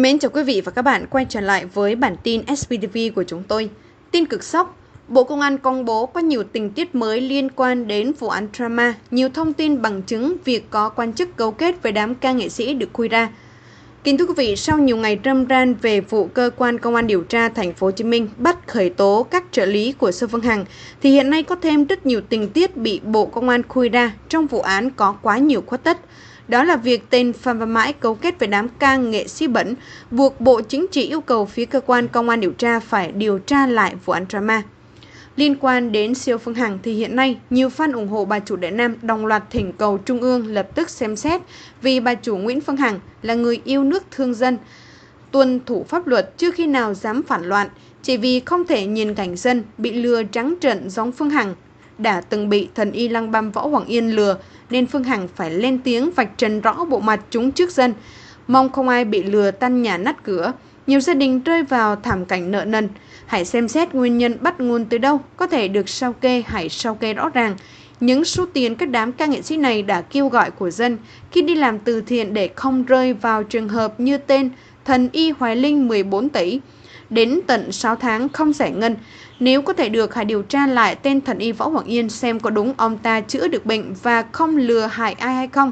Mến chào quý vị và các bạn quay trở lại với bản tin SPTV của chúng tôi. Tin cực sốc, Bộ Công an công bố có nhiều tình tiết mới liên quan đến vụ án drama, nhiều thông tin bằng chứng việc có quan chức cấu kết với đám ca nghệ sĩ được khui ra. Kính thưa quý vị, sau nhiều ngày râm ran về vụ cơ quan công an điều tra thành phố Hồ Chí Minh bắt khởi tố các trợ lý của Sơn Phương Hằng, thì hiện nay có thêm rất nhiều tình tiết bị Bộ Công an khui ra trong vụ án có quá nhiều khuất tất. Đó là việc tên Phan Văn Mãi cấu kết với đám ca nghệ sĩ bẩn, buộc Bộ Chính trị yêu cầu phía cơ quan công an điều tra phải điều tra lại vụ án drama. Liên quan đến siêu Phương Hằng thì hiện nay, nhiều fan ủng hộ bà chủ Đại Nam đồng loạt thỉnh cầu Trung ương lập tức xem xét vì bà chủ Nguyễn Phương Hằng là người yêu nước thương dân, tuân thủ pháp luật chưa khi nào dám phản loạn, chỉ vì không thể nhìn cảnh dân bị lừa trắng trợn giống Phương Hằng đã từng bị thần y Lăng Băm Võ Hoàng Yên lừa, nên Phương Hằng phải lên tiếng vạch trần rõ bộ mặt chúng trước dân. Mong không ai bị lừa tan nhà nát cửa, nhiều gia đình rơi vào thảm cảnh nợ nần. Hãy xem xét nguyên nhân bắt nguồn từ đâu, có thể được sao kê, hãy sao kê rõ ràng. Những số tiền các đám ca nghệ sĩ này đã kêu gọi của dân khi đi làm từ thiện để không rơi vào trường hợp như tên thần y Hoài Linh 14 tỷ. Đến tận 6 tháng không giải ngân. Nếu có thể được, hãy điều tra lại tên thần y Võ Hoàng Yên xem có đúng ông ta chữa được bệnh và không lừa hại ai hay không.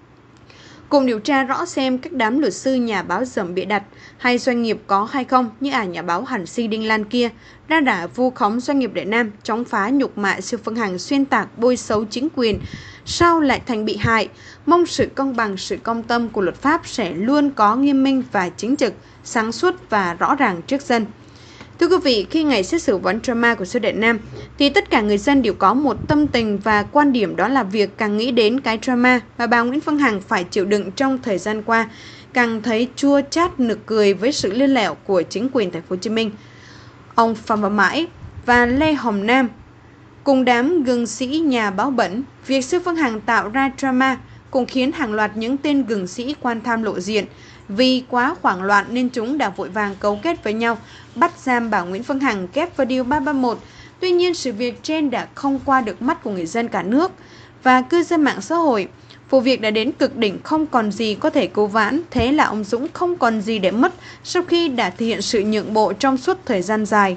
Cùng điều tra rõ xem các đám luật sư nhà báo dởm bịa đặt hay doanh nghiệp có hay không, như nhà báo Hàn Si Đinh Lan kia ra đả vu khống doanh nghiệp Đại Nam, chống phá nhục mạ siêu Phương Hằng, xuyên tạc bôi xấu chính quyền, sao lại thành bị hại. Mong sự công bằng, sự công tâm của luật pháp sẽ luôn có nghiêm minh và chính trực, sáng suốt và rõ ràng trước dân. Thưa quý vị, khi ngày xét xử vụ án drama của siêu Đại Nam thì tất cả người dân đều có một tâm tình và quan điểm, đó là việc càng nghĩ đến cái drama mà bà Nguyễn Phương Hằng phải chịu đựng trong thời gian qua, càng thấy chua chát nực cười với sự lươn lẹo của chính quyền thành phố Hồ Chí Minh. Ông Phan Văn Mãi và Lê Hồng Nam cùng đám gừng sĩ nhà báo bẩn, việc siêu Phương Hằng tạo ra drama cũng khiến hàng loạt những tên gừng sĩ quan tham lộ diện. Vì quá hoảng loạn nên chúng đã vội vàng cấu kết với nhau bắt giam bà Nguyễn Phương Hằng kép vào điều 331. Tuy nhiên, sự việc trên đã không qua được mắt của người dân cả nước và cư dân mạng xã hội. Vụ việc đã đến cực đỉnh, không còn gì có thể cứu vãn. Thế là ông Dũng không còn gì để mất sau khi đã thể hiện sự nhượng bộ trong suốt thời gian dài.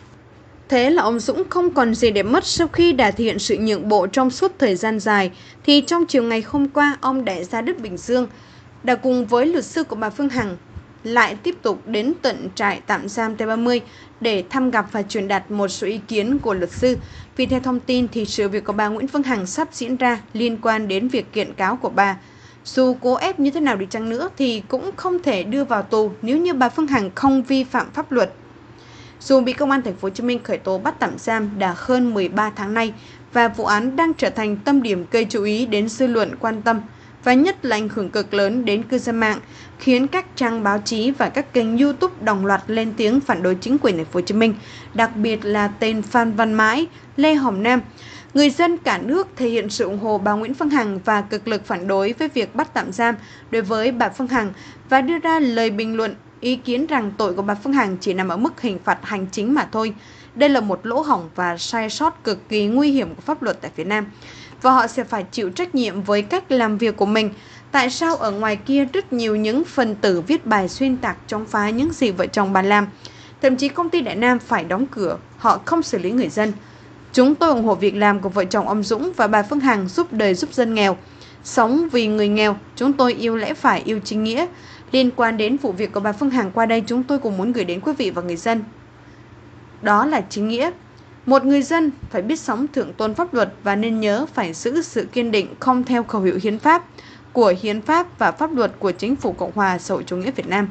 Thì trong chiều ngày hôm qua, ông đại gia Đức Bình Dương đã cùng với luật sư của bà Phương Hằng lại tiếp tục đến tận trại tạm giam T30 để thăm gặp và truyền đạt một số ý kiến của luật sư. Vì theo thông tin thì sự việc của bà Nguyễn Phương Hằng sắp diễn ra liên quan đến việc kiện cáo của bà. Dù cố ép như thế nào đi chăng nữa thì cũng không thể đưa vào tù nếu như bà Phương Hằng không vi phạm pháp luật. Dù bị công an thành phố Hồ Chí Minh khởi tố bắt tạm giam đã hơn 13 tháng nay và vụ án đang trở thành tâm điểm gây chú ý đến dư luận quan tâm, và nhất là ảnh hưởng cực lớn đến cư dân mạng, khiến các trang báo chí và các kênh YouTube đồng loạt lên tiếng phản đối chính quyền thành phố Hồ Chí Minh, đặc biệt là tên Phan Văn Mãi, Lê Hồng Nam. Người dân cả nước thể hiện sự ủng hộ bà Nguyễn Phương Hằng và cực lực phản đối với việc bắt tạm giam đối với bà Phương Hằng và đưa ra lời bình luận ý kiến rằng tội của bà Phương Hằng chỉ nằm ở mức hình phạt hành chính mà thôi. Đây là một lỗ hổng và sai sót cực kỳ nguy hiểm của pháp luật tại Việt Nam, và họ sẽ phải chịu trách nhiệm với cách làm việc của mình. Tại sao ở ngoài kia rất nhiều những phần tử viết bài xuyên tạc chống phá những gì vợ chồng bà làm? Thậm chí công ty Đại Nam phải đóng cửa, họ không xử lý người dân. Chúng tôi ủng hộ việc làm của vợ chồng ông Dũng và bà Phương Hằng giúp đời giúp dân nghèo. Sống vì người nghèo, chúng tôi yêu lẽ phải, yêu chính nghĩa. Liên quan đến vụ việc của bà Phương Hằng qua đây, chúng tôi cũng muốn gửi đến quý vị và người dân. Đó là chính nghĩa. Một người dân phải biết sống thượng tôn pháp luật và nên nhớ phải giữ sự kiên định, không theo khẩu hiệu hiến pháp và pháp luật của Chính phủ Cộng hòa xã hội chủ nghĩa Việt Nam.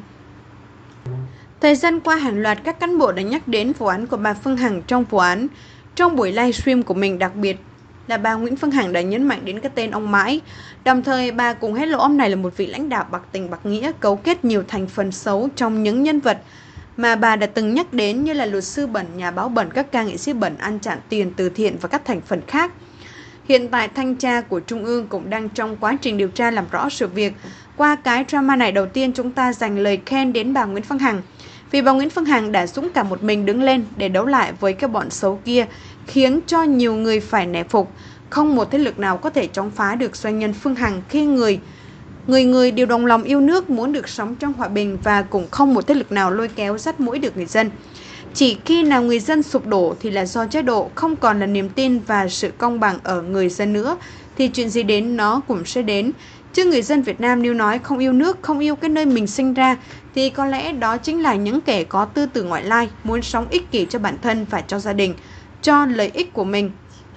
Thời gian qua, hàng loạt các cán bộ đã nhắc đến vụ án của bà Phương Hằng trong buổi livestream của mình, đặc biệt là bà Nguyễn Phương Hằng đã nhấn mạnh đến cái tên ông Mãi. Đồng thời, bà cũng hé lộ ông này là một vị lãnh đạo bạc tình bạc nghĩa, cấu kết nhiều thành phần xấu trong những nhân vật mà bà đã từng nhắc đến như là luật sư bẩn, nhà báo bẩn, các ca nghệ sĩ bẩn, ăn chặn tiền từ thiện và các thành phần khác. Hiện tại, thanh tra của Trung ương cũng đang trong quá trình điều tra làm rõ sự việc. Qua cái drama này, đầu tiên chúng ta dành lời khen đến bà Nguyễn Phương Hằng, vì bà Nguyễn Phương Hằng đã dũng cảm một mình đứng lên để đấu lại với các bọn xấu kia, khiến cho nhiều người phải nể phục. Không một thế lực nào có thể chống phá được doanh nhân Phương Hằng khi người Người người đều đồng lòng yêu nước, muốn được sống trong hòa bình và cũng không một thế lực nào lôi kéo dắt mũi được người dân. Chỉ khi nào người dân sụp đổ thì là do chế độ, không còn là niềm tin và sự công bằng ở người dân nữa, thì chuyện gì đến nó cũng sẽ đến. Chứ người dân Việt Nam nếu nói không yêu nước, không yêu cái nơi mình sinh ra, thì có lẽ đó chính là những kẻ có tư tưởng ngoại lai, muốn sống ích kỷ cho bản thân và cho gia đình, cho lợi ích của mình.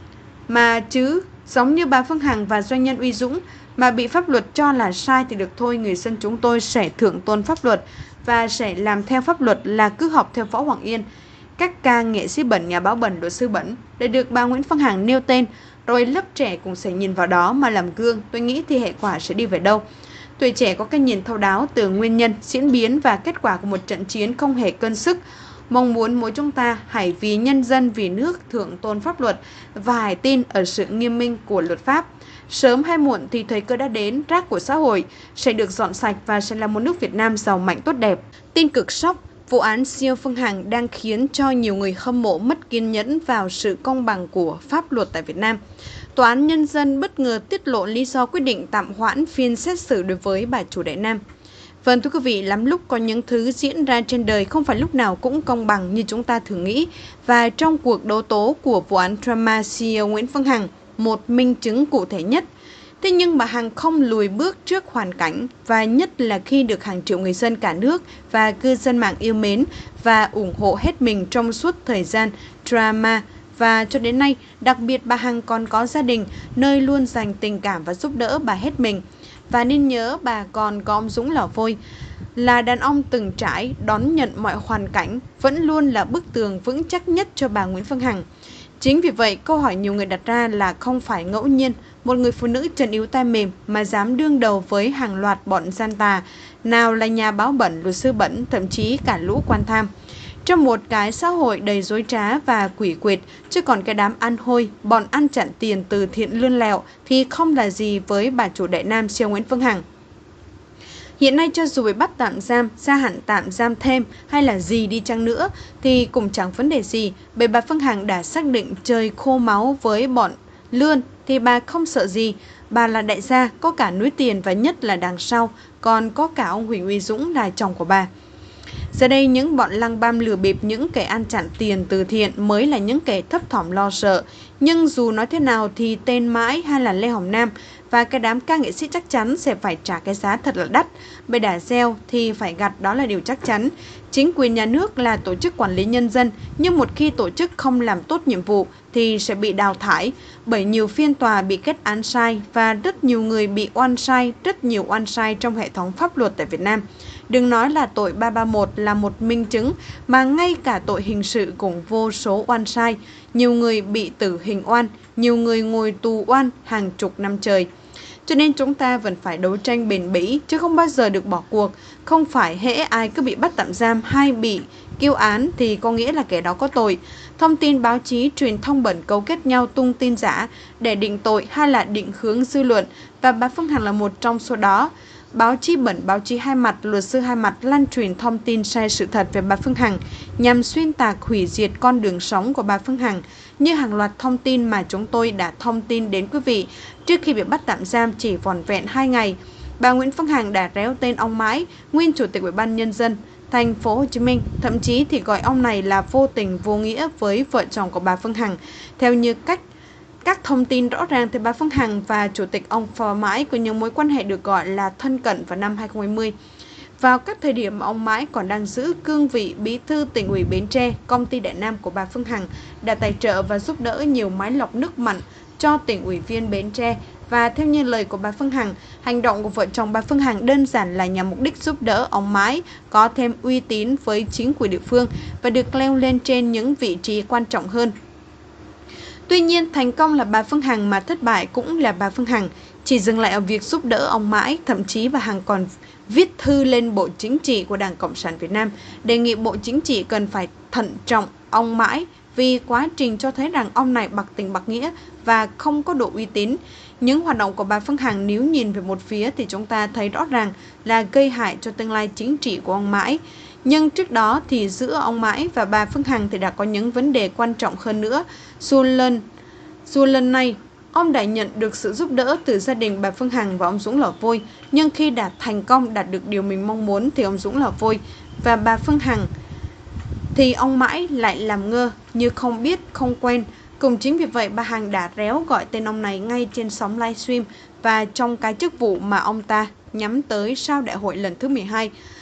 Mà chứ, giống như bà Phương Hằng và doanh nhân Uy Dũng, mà bị pháp luật cho là sai thì được thôi, người dân chúng tôi sẽ thượng tôn pháp luật và sẽ làm theo pháp luật, là cứ học theo Võ Hoàng Yên, các ca nghệ sĩ bẩn, nhà báo bẩn, luật sư bẩn để được bà Nguyễn Phương Hằng nêu tên, rồi lớp trẻ cũng sẽ nhìn vào đó mà làm gương. Tôi nghĩ thì hệ quả sẽ đi về đâu? Tuổi trẻ có cái nhìn thấu đáo từ nguyên nhân, diễn biến và kết quả của một trận chiến không hề cân sức. Mong muốn mỗi chúng ta hãy vì nhân dân, vì nước thượng tôn pháp luật và hãy tin ở sự nghiêm minh của luật pháp. Sớm hay muộn thì thời cơ đã đến, rác của xã hội sẽ được dọn sạch và sẽ là một nước Việt Nam giàu mạnh tốt đẹp. Tin cực sốc, vụ án siêu Phương Hằng đang khiến cho nhiều người hâm mộ mất kiên nhẫn vào sự công bằng của pháp luật tại Việt Nam. Tòa án Nhân dân bất ngờ tiết lộ lý do quyết định tạm hoãn phiên xét xử đối với bà chủ Đại Nam. Vâng thưa quý vị, lắm lúc có những thứ diễn ra trên đời không phải lúc nào cũng công bằng như chúng ta thường nghĩ. Và trong cuộc đấu tố của vụ án drama CEO Nguyễn Phương Hằng, một minh chứng cụ thể nhất. Thế nhưng bà Hằng không lùi bước trước hoàn cảnh, và nhất là khi được hàng triệu người dân cả nước và cư dân mạng yêu mến và ủng hộ hết mình trong suốt thời gian drama. Và cho đến nay, đặc biệt bà Hằng còn có gia đình nơi luôn dành tình cảm và giúp đỡ bà hết mình. Và nên nhớ bà còn có ông Dũng Lò Vôi, là đàn ông từng trải, đón nhận mọi hoàn cảnh, vẫn luôn là bức tường vững chắc nhất cho bà Nguyễn Phương Hằng. Chính vì vậy, câu hỏi nhiều người đặt ra là không phải ngẫu nhiên một người phụ nữ trần yếu tay mềm mà dám đương đầu với hàng loạt bọn gian tà, nào là nhà báo bẩn, luật sư bẩn, thậm chí cả lũ quan tham. Trong một cái xã hội đầy dối trá và quỷ quyệt, chứ còn cái đám ăn hôi, bọn ăn chặn tiền từ thiện lươn lẹo thì không là gì với bà chủ Đại Nam siêu Nguyễn Phương Hằng. Hiện nay cho dù bị bắt tạm giam, gia hạn tạm giam thêm hay là gì đi chăng nữa thì cũng chẳng vấn đề gì, bởi bà Phương Hằng đã xác định trời khô máu với bọn lươn thì bà không sợ gì. Bà là đại gia, có cả núi tiền và nhất là đằng sau còn có cả ông Huỳnh Uy Dũng là chồng của bà. Giờ đây những bọn lăng băm lừa bịp, những kẻ ăn chặn tiền từ thiện mới là những kẻ thấp thỏm lo sợ. Nhưng dù nói thế nào thì tên Mãi hay là Lê Hồng Nam và cái đám ca nghệ sĩ chắc chắn sẽ phải trả cái giá thật là đắt. Bởi đã gieo thì phải gặt, đó là điều chắc chắn. Chính quyền nhà nước là tổ chức quản lý nhân dân, nhưng một khi tổ chức không làm tốt nhiệm vụ thì sẽ bị đào thải, bởi nhiều phiên tòa bị kết án sai và rất nhiều người bị oan sai, rất nhiều oan sai trong hệ thống pháp luật tại Việt Nam. Đừng nói là tội 331 là một minh chứng, mà ngay cả tội hình sự cũng vô số oan sai. Nhiều người bị tử hình oan, nhiều người ngồi tù oan hàng chục năm trời. Cho nên chúng ta vẫn phải đấu tranh bền bỉ, chứ không bao giờ được bỏ cuộc. Không phải hễ ai cứ bị bắt tạm giam hay bị kêu án thì có nghĩa là kẻ đó có tội. Thông tin báo chí, truyền thông bẩn cấu kết nhau tung tin giả để định tội hay là định hướng dư luận, và bà Phương Hằng là một trong số đó. Báo chí bẩn, báo chí hai mặt, luật sư hai mặt lan truyền thông tin sai sự thật về bà Phương Hằng nhằm xuyên tạc, hủy diệt con đường sống của bà Phương Hằng, như hàng loạt thông tin mà chúng tôi đã thông tin đến quý vị. Trước khi bị bắt tạm giam chỉ vỏn vẹn 2 ngày, bà Nguyễn Phương Hằng đã réo tên ông Mãi, nguyên chủ tịch Ủy ban Nhân dân thành phố Hồ Chí Minh, thậm chí thì gọi ông này là vô tình vô nghĩa với vợ chồng của bà Phương Hằng. Theo như các thông tin rõ ràng thì bà Phương Hằng và chủ tịch ông Phò Mãi có những mối quan hệ được gọi là thân cận vào năm 2020. Vào các thời điểm mà ông Mãi còn đang giữ cương vị bí thư tỉnh ủy Bến Tre, công ty Đại Nam của bà Phương Hằng đã tài trợ và giúp đỡ nhiều máy lọc nước mặn cho tỉnh ủy viên Bến Tre. Và theo như lời của bà Phương Hằng, hành động của vợ chồng bà Phương Hằng đơn giản là nhằm mục đích giúp đỡ ông Mãi có thêm uy tín với chính quyền địa phương và được leo lên trên những vị trí quan trọng hơn. Tuy nhiên, thành công là bà Phương Hằng mà thất bại cũng là bà Phương Hằng, chỉ dừng lại ở việc giúp đỡ ông Mãi. Thậm chí bà Hằng còn viết thư lên Bộ Chính trị của Đảng Cộng sản Việt Nam, đề nghị Bộ Chính trị cần phải thận trọng ông Mãi vì quá trình cho thấy rằng ông này bạc tình bạc nghĩa và không có độ uy tín. Những hoạt động của bà Phương Hằng nếu nhìn về một phía thì chúng ta thấy rõ ràng là gây hại cho tương lai chính trị của ông Mãi. Nhưng trước đó thì giữa ông Mãi và bà Phương Hằng thì đã có những vấn đề quan trọng hơn nữa. Dù lần này Ông đã nhận được sự giúp đỡ từ gia đình bà Phương Hằng và ông Dũng Lò Vôi, nhưng khi thành công đạt được điều mình mong muốn thì ông Dũng Lò Vôi và bà Phương Hằng thì ông mãi lại làm ngơ như không biết, không quen. Cũng chính vì vậy bà Hằng đã réo gọi tên ông này ngay trên sóng livestream và trong cái chức vụ mà ông ta nhắm tới sau đại hội lần thứ 12.